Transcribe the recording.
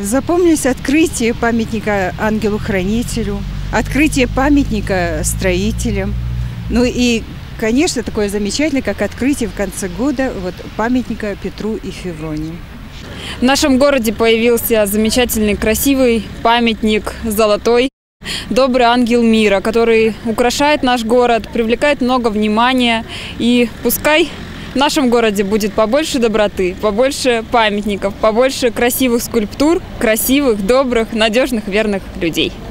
Запомнились открытие памятника ангелу-хранителю, открытие памятника строителям. Ну и, конечно, такое замечательное, как открытие в конце года памятника Петру и Февронии. В нашем городе появился замечательный, красивый памятник золотой. Добрый ангел мира, который украшает наш город, привлекает много внимания. И пускай в нашем городе будет побольше доброты, побольше памятников, побольше красивых скульптур, красивых, добрых, надежных, верных людей.